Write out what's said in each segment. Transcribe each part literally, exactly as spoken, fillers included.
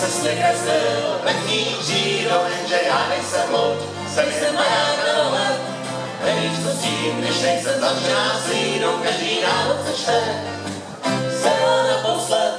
se směch kreslil letní křídou, jenže já nejsem lud, jsem jen maják na dole. Nevíš, co s tím, když nejsem zavřená slídou, každý návod se čte, zcela naposled.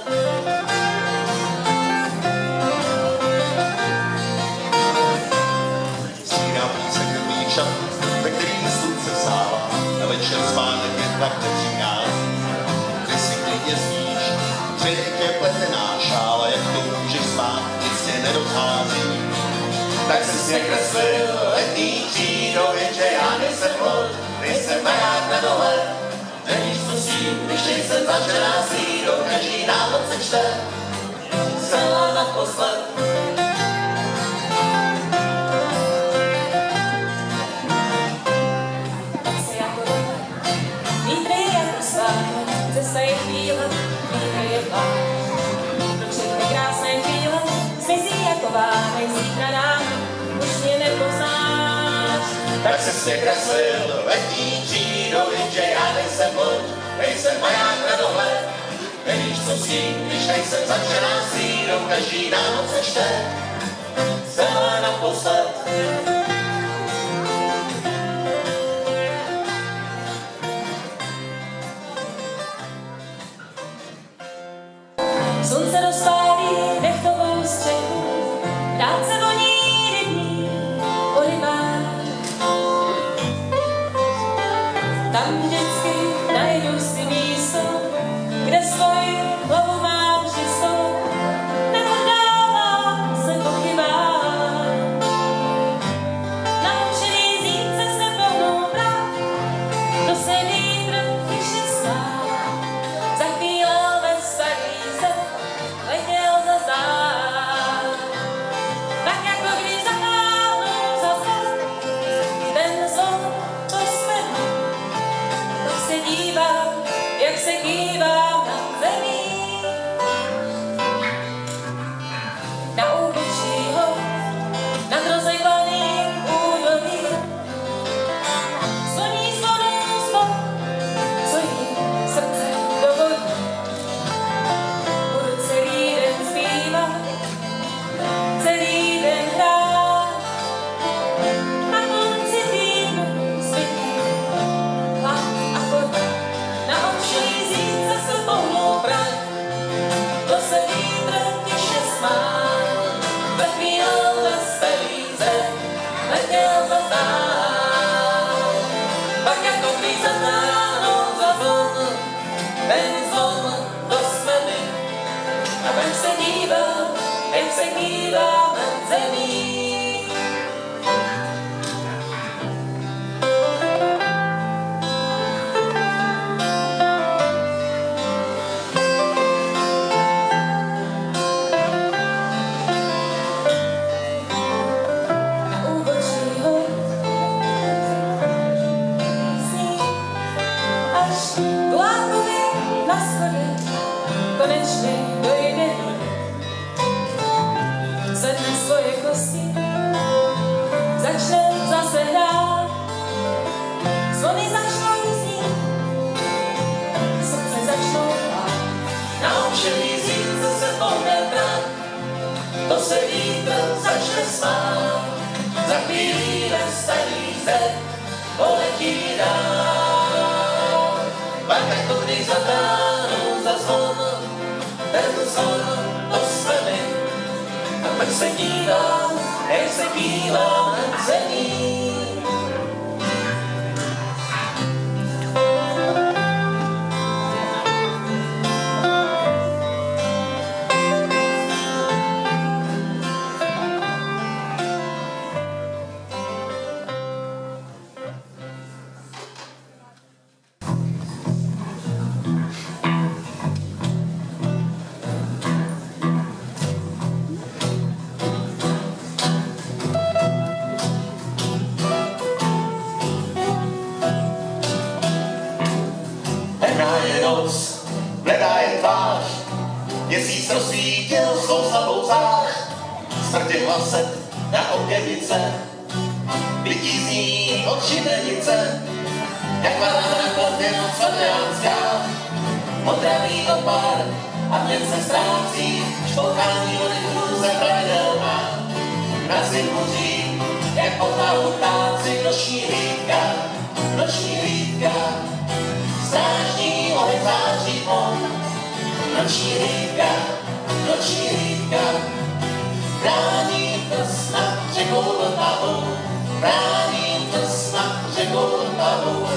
Střídám písek krvných šatů, ve kterých slunce vstává, na večer spánek jen tak nepřichází. Ty si klidně spíš, třinek je pletená šála, jak to můžeš spát, nic tě nerozhází. Tak se směch kreslil letní křídou, jenže já nejsem lud, nejsem maják na dole. Nevíš, co s tím, když nejsem zavřená slídou, každý návod se čte, zcela naposled. Cesta je chvíle, vítr je plán. Pro všechny krásné chvíle zmizí jako vánek, zítra nám už mě nepoznáš. Tak se směch kreslil letní křídou, jenže já nejsem lud, nejsem maják na dole. Nevíš, co s tím, když nejsem zavřená slídou, každý návod se čte, zcela naposled. Slunce rozpálí dechtovou střechu, rád se voní rybník po rybách. Tam vždycky najdu si místo, kde svoji hlavu mám čistou, neodávám se po chybách. Naučený zítce se pohnou prach, kdo se vítr tiše smál. Za chvíle ve starý zem letěl za zár. Tak jako když zatáhnou za zem, ten zon to svedl. Tak se dívám, jak se kývám na zemí. Na úbočí hor, nad rozejvaným údolím, zvoní zvonů zvon, co jim srdce dovolí. Budu celý den zpívat, celý den hrát. Na konci týdnu svítí hlad a chod. Na očí zítce se pohnou prach, to se vítr tiše smál. Za chvíli ve stelíze letěl za zár. Pak jako když zatáhnou za zvon, ten zvon to smedl. A pak se dívám, jak se kývám nad zemí. Na úbočí hor sní, až Vlákovi na schodě konečně dojde. Zvedne svoje kosti, začne zase hrát. Zvony začnou znít, srdce začnou hrát. Na očelí zítce se pohne prach, to se vítr začne smát. Za chvíli ve starý zem poletí dál. Pak jako když zatáhnou za zvon, ten zvon to smedl. A pak se dívám, jak se kývám nad zemí. Noc, bledá je tvář, měsíc rozsvítil svou slabou zář. Smrti hlaset na obědnice, vidí z ní od šibenice, jak varná na kladě noc adriánská. Modravý opár a měn se ztrácí, špouchání vody se pravidelná, na zimu dřív, jak odvahu ptáci, noční hlídka, noční hlídka, strážní oheň září on, noční hlídka, noční hlídka, brání prst nad řekou Vltavou, brání prst nad řekou Vltavou.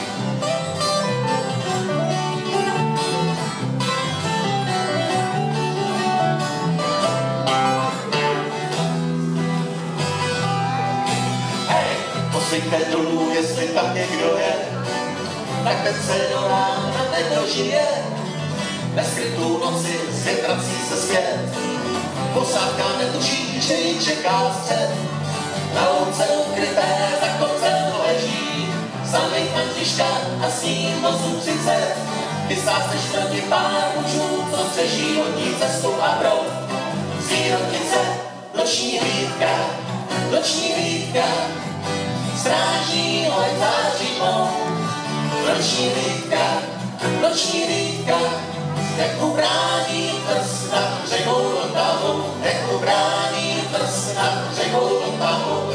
Poslyňte dolů, jestli tam někdo je, tak ten se do rána nedožije. Ve skrytou noci zvětrací se zpět, posádka netuší, že ji čeká střed. Na louce ukryté za kopcem leží samej Františka a s ním vozů třicet. Chystá se čtvrti pár mužů, co střeží vodní cestu a brouk. Z výrodnice noční hlídka, noční hlídka, stráží oheň září mou. Noční hlídka, noční hlídka, jak ubrání prst nad řekou Vltavou, jak ubrání prst nad řekou Vltavou.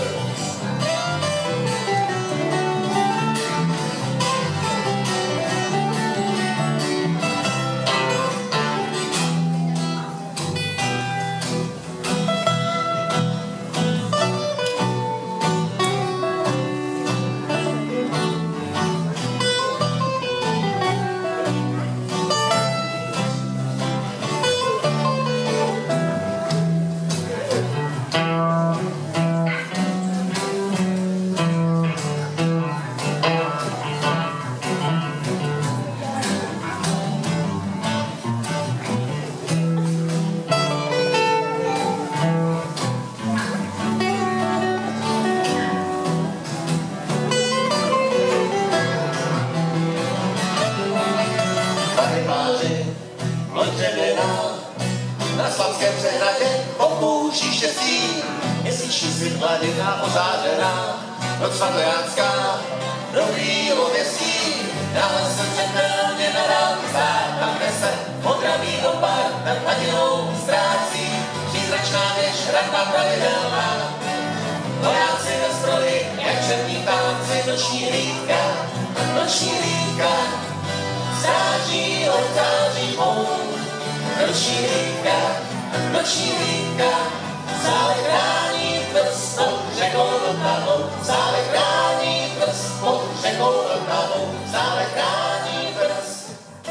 Na Slavském přehradě opouští štěstí, měsíční svět hladina ozářená, noc svatojánská, dobrý lověstí, dále se zřetelně na dálky zdá, tam kde se modravý opar nad hladinou ztrácí, přízračná věž, hradba pravidelná, vojáci ve zbroji, jak černí ptáci, noční hlídka, noční hlídka, stráží oltáří mou. Noční hlídka, noční hlídka, stále chrání prst pod řekou Vltavou, stále chrání prst pod řekou Vltavou, stále chrání prst.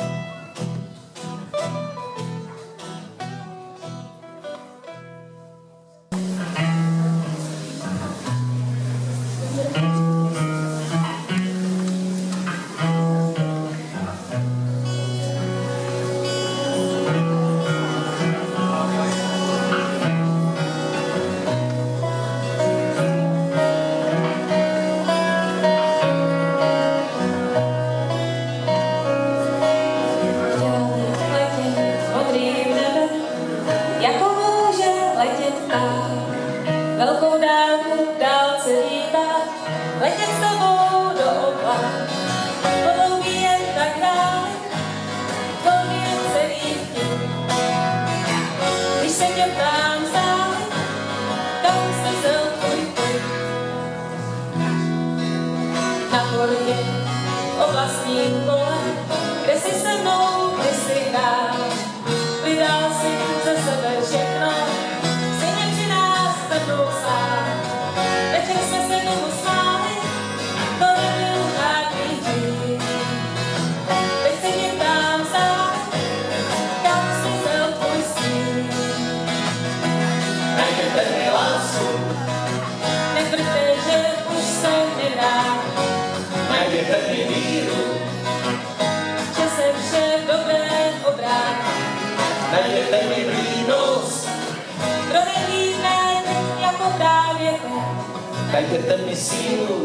Dajte mi sílu,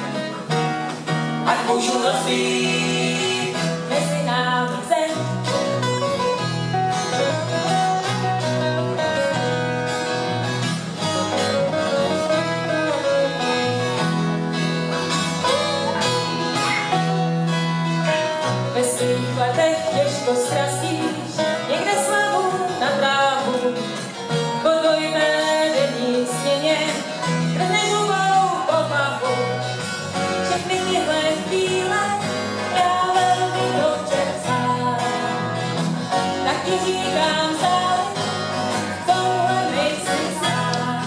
ať můžu rozlít mezi námi zem. Ve svých letech těžko zkrastíš někde slavu na trávu, podvoj ti říkám stále, tohle nejsi sám.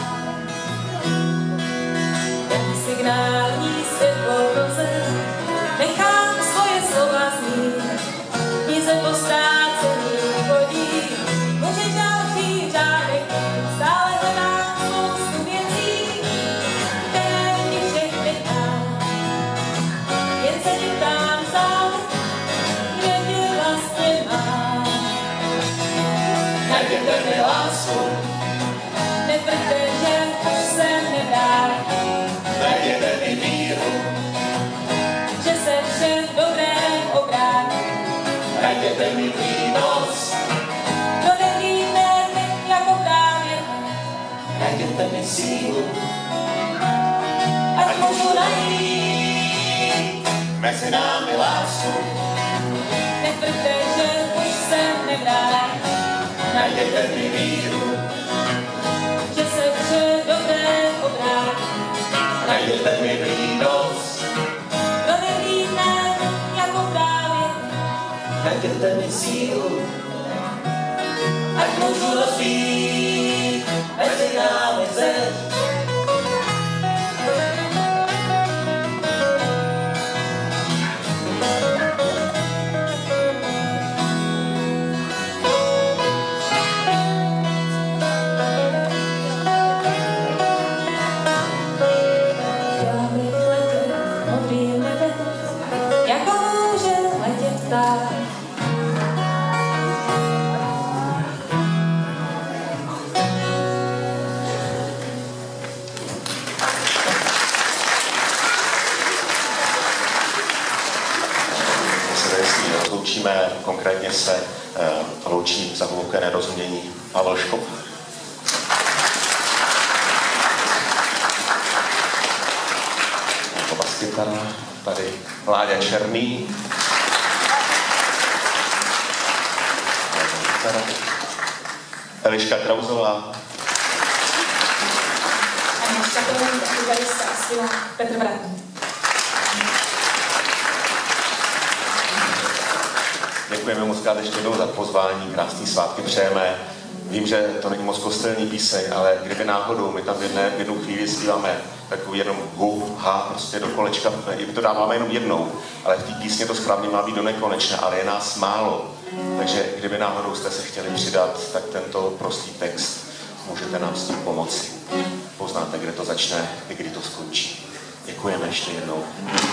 Jak signální světlo v roce, nechám svoje slova znít, nic se postrácení chodí, můžeš další řádek, stále hledám spoustu věcí, které ti všechny dám. Jen se ti ptám sám, kde tě vlastně mám. Najděte mi lásku, Netvrďte, že už se nevrátí, najděte mi víru, že se vše v dobrém obrátí. najděte mi přínos, Kdo nevíne jako právě, najděte mi sílu, ať můžu najít. mezi námi lásku, Netvrďte, že už se nevrátí, najděte mi víru, že se vše v dobrém obrátí. najděte mi přínos, Kdo nevíne jako právě, najděte mi sílu, ať můžu rozbít mezi námi zeď. chtěla bych letět modrým nebem, jako může letět pták. My se tady s ní rozloučíme, konkrétně se uh, loučí za hluboké nerozumění Pavel Škop. Jako baskytara, tady Láďa Černý. Eliška Krauzová. A náš takový kytarista a zpěvák Petr Bratný. Děkujeme moc krát ještě jednou za pozvání, krásný svátky přejeme. Vím, že to není moc kostelní píseň, ale kdyby náhodou my tam v, jedné, v jednu chvíli zpíváme takový jenom hu, ha, prostě do kolečka, my to dáváme jenom jednou, ale v té písně to správně má být do nekonečna, ale je nás málo. Takže kdyby náhodou jste se chtěli přidat, tak tento prostý text můžete nám s tím pomoci. Poznáte, kde to začne i kdy to skončí. Děkujeme ještě jednou.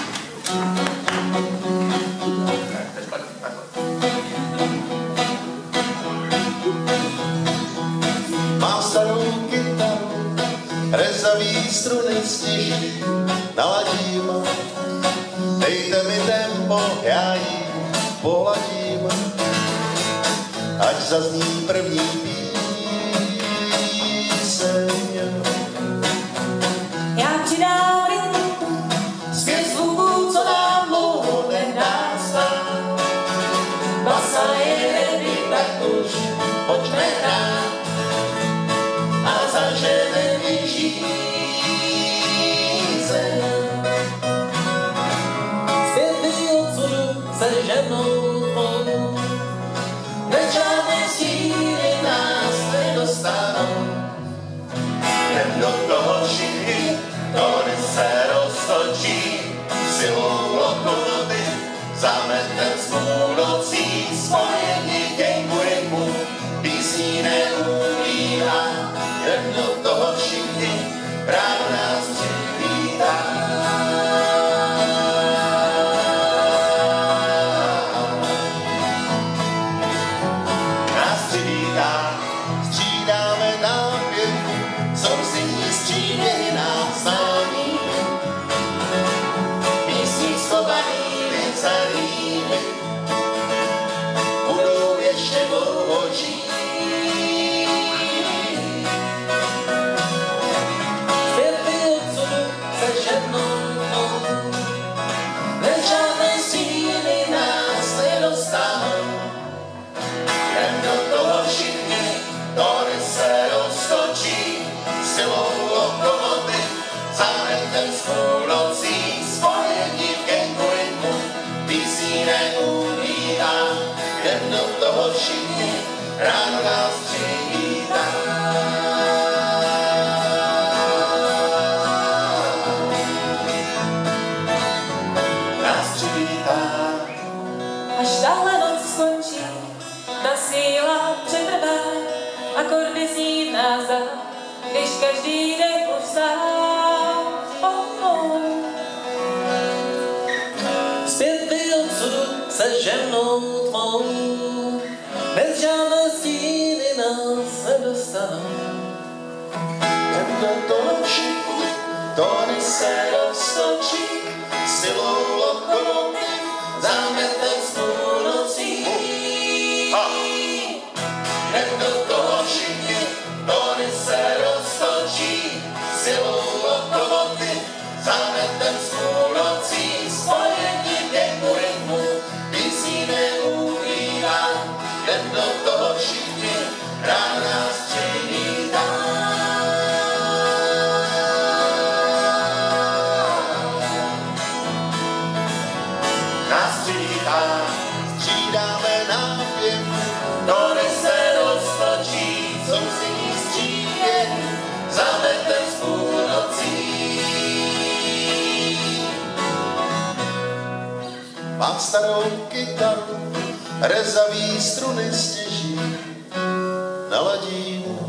Mám starou kytaru, rezavý struny stěží, naladím. Dejte mi tempo, já jí poladím, ať zazní první píseň. Já přidám rytmu, zpěv zvuků, co nám dlouho nedá spát. Basa je ready, tak už Pojďme hrát a zaženeme žízeň. Zpěvy odsudu se ženou tvou, bez žádné síly nás nedostanou. Jen do toho všichni, tory se roztočí, silou lokomotiv zametem s půlnocí, spojení dějku rytmu, písní neumírá, jen do toho všichni, ráno nás přivítá. Nás přivítá, Střídáme nápěvku, souzení střídej nás známí, písní schovanými celými, budou ještě dlouho žít. Zpěvy odsudu se ženou mou, bez žádné síly nás nedostanou. Jen do toho všichni, tory se roztočí, silou lokomotiv, zametem s půlnocí, spojení v gengu rytmu, písní neumírá. Jen do toho všichni, ráno nás přivítá. Nás přivítá. Až tahle noc skončí, ta síla přetrvá, akordy zní v nás dá, když každý dech povstá. Oh, oh. Zpět by odsud se žemnou tmou, bez žádné stíny nás nedostanou. Jen do toho všichni, tóny se roztočí, silou lokomotiv, zámetem z půlnocí. Jen do toho všichni, tóny se roztočí, silou lokomotiv, zámetem z půlnocí. Spojení děku rytmu, písní neumírá, jen do toho všichni, ráno nás přivítá. Nás přivítá, střídáme nápěv, tóny se roztočí, souzení střípění, zámetem z půlnocí. Mám starou kytaru, rezavý struny stěží, naladím